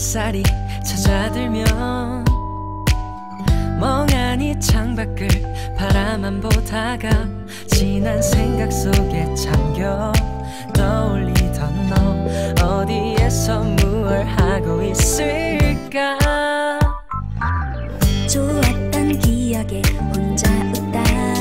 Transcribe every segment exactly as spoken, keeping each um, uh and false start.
햇살이 찾아들면 멍하니 창밖을 바라만 보다가 지난 생각 속에 잠겨 떠올리던 너 어디에서 무얼 하고 있을까. 좋았던 기억에 혼자 웃다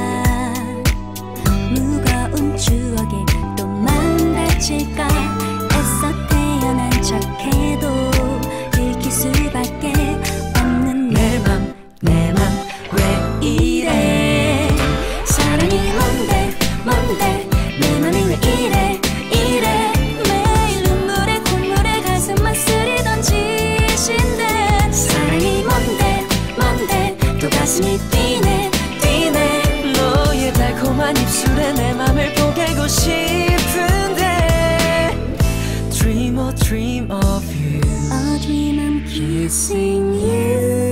무거운 추억에 또 마음 다칠까. 애써 태어난 척해도 들킬 수밖에 없는 내 맘 내 맘 왜 이래. 사랑이 뭔데 뭔데 내 맘이 왜 이래 이래. 매일 눈물에 콧물에 가슴만 쓰리던 짓인데. 사랑이 뭔데 뭔데 또 가슴이 뛰네 뛰네. 너의 달콤한 입술에 내 맘을 포개고 싶은데. Dream or dream of you. A dream I'm kissing you.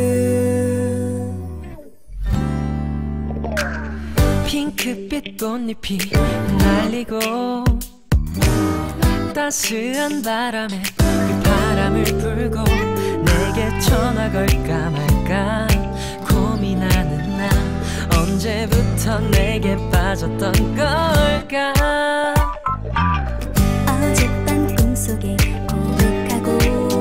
핑크빛 꽃잎이 날리고 따스한 바람에 그 바람을 불고 내게 전화 걸까 말까 고민하는 나. 언제부터 내게 빠졌던 걸까. 어젯밤 꿈속에 고백하고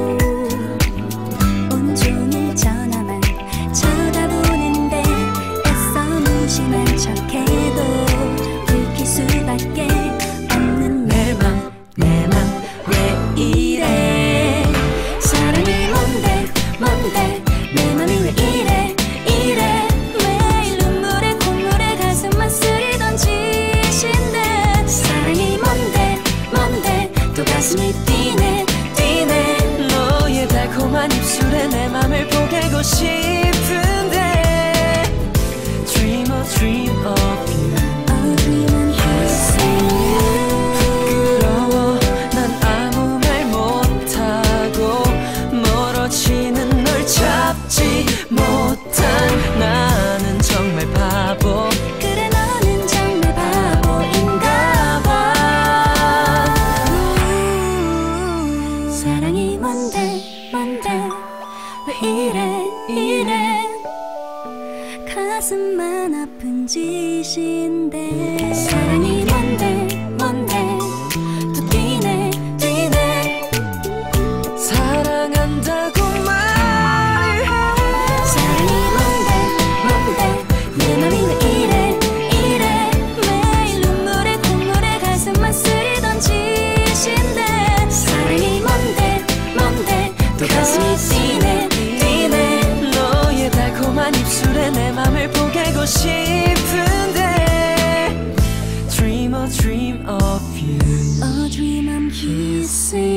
온종일 전화만 쳐다보는데 애써 무심한 척해도 들킬 수밖에 없는 내 맘 내 맘 왜 이래. 사랑이 뭔데 뭔데 내 맘이 왜 이래 이래. 매일 눈물에 콧물에 가슴만 쓰리던 짓인데. 사랑이 뭔데 뭔데 또 가슴이 뛰네 뛰네. 너의 달콤한 입술에 내 맘을 포개고 싶은데. Dream or dream of you. A dream I'm kissing you. 부끄러워 난 아무 말 못하고 멀어지는 널 잡지 못한 나는 정말 바보. 그래 너는 정말 바보인가 봐. 음, 사랑이 뭔데 뭔데 왜 이래 이래. 가슴만 아픈 짓인데. 사랑이 뭔데 뭔데 또 뛰네 뛰네. 사랑한다고 말을 해. 사랑이 뭔데 뭔데 내 맘이 왜 이래 이래. 매일 눈물에 콧물에 가슴만 쓰리던 짓인데. 사랑이 뭔데 뭔데 또 가슴이 뛰네 뛰네. 너의 달콤한 입술에 내 맘을 포개고 싶은데. Dream or dream of you. A dream I'm kissing